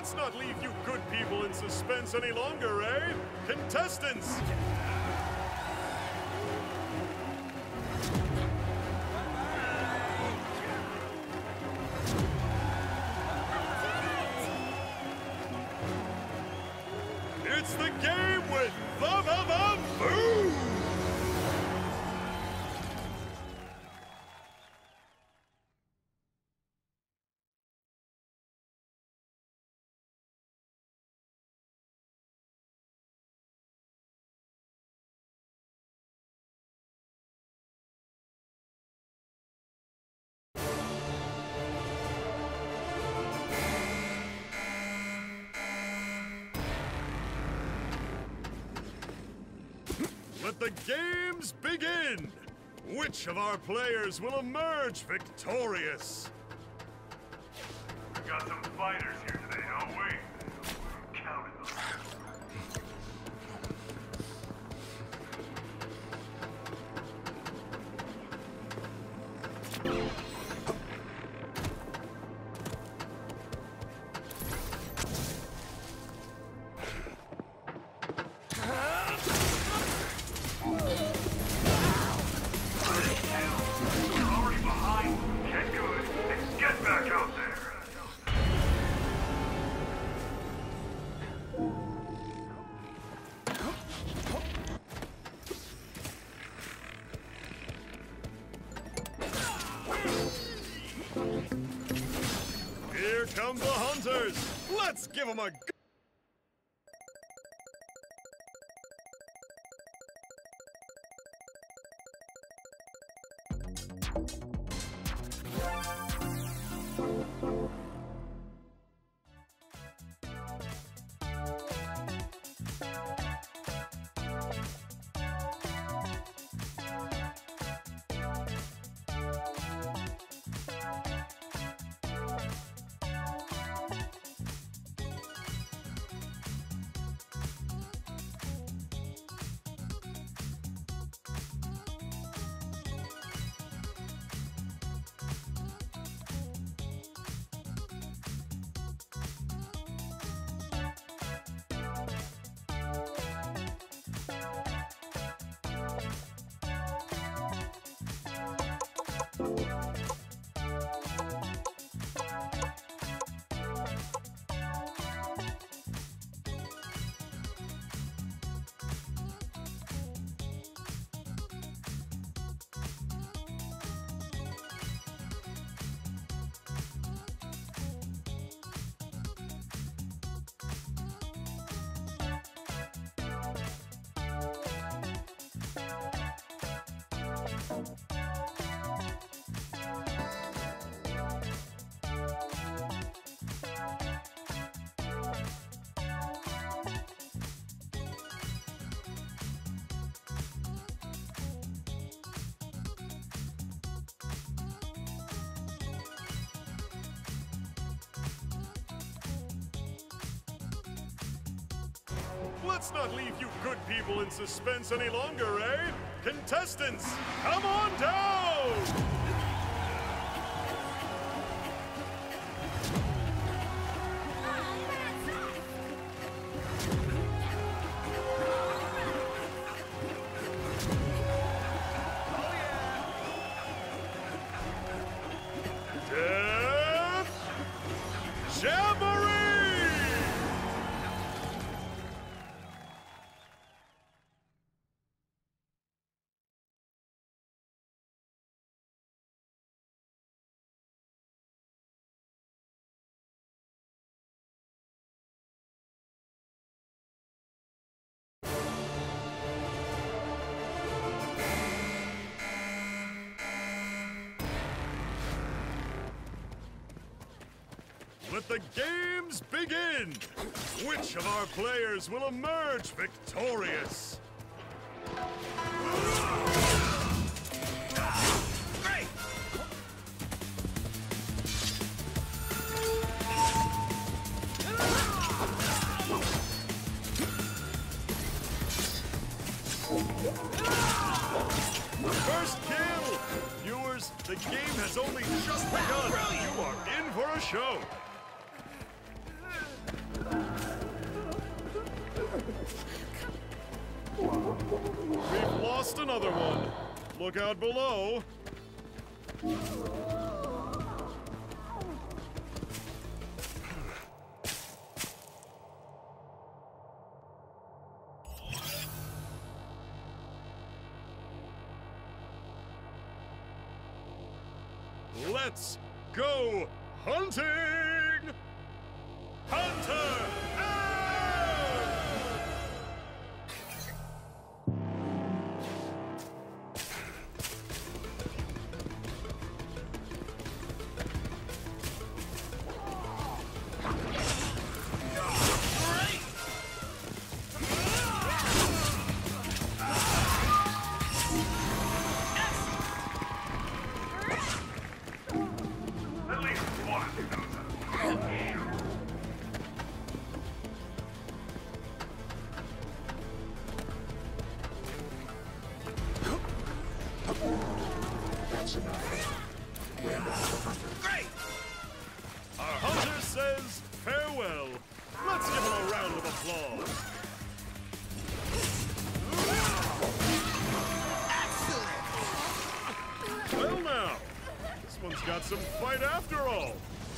Let's not leave you good people in suspense any longer, eh? Contestants! It's the game with Boom! Let the games begin! Which of our players will emerge victorious? We got some fighters here today, don't we? Counted them. Here come the hunters! Let's give them a go! Let's not leave you good people in suspense any longer, eh? Contestants, come on down! Death Jamboree! Let the games begin! Which of our players will emerge victorious? Great! First kill! Viewers, the game has only just begun. You are in for a show. We've lost another one. Look out below. Let's go hunting! Hunter out! At least one of you knows how to shoot. Our hunter says farewell. Let's give him a round of applause. Well now, this one's got some fight after all.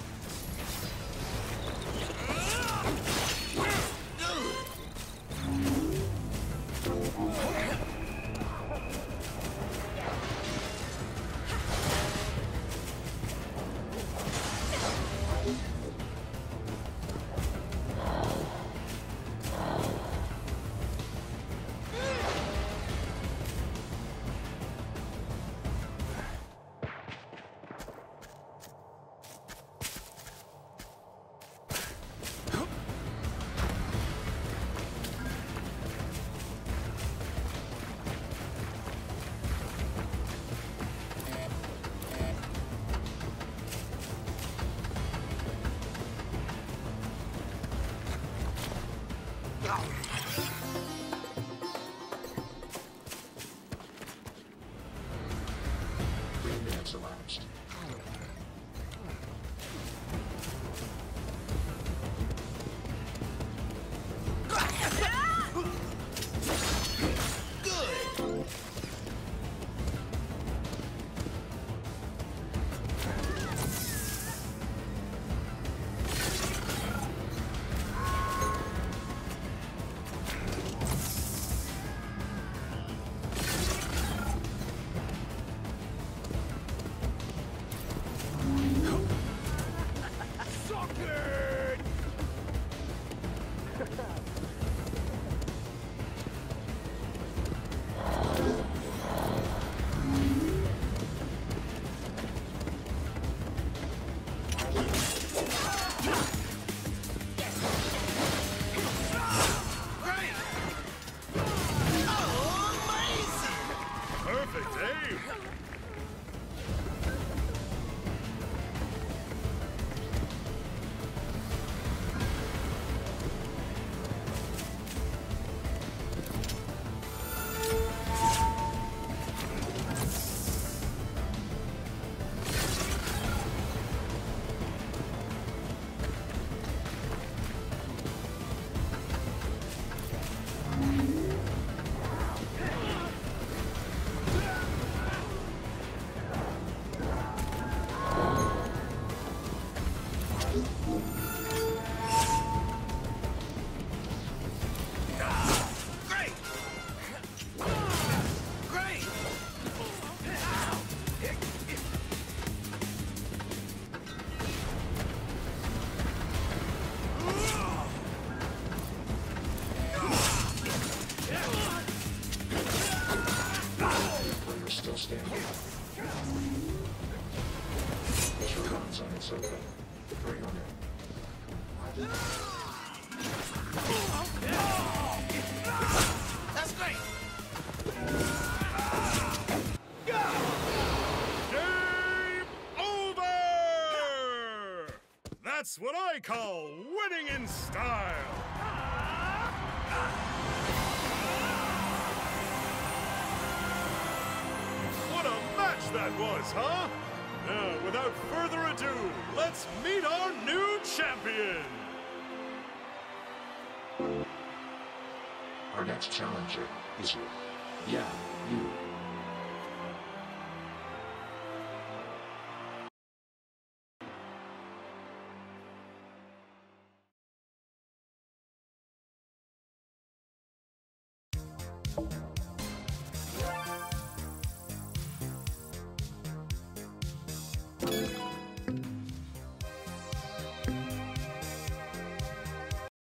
Perfect aim! That's great. Game over! That's what I call winning in style. What a match that was, huh? Now, without further ado, let's meet our new champion. Our next challenger is you. Yeah,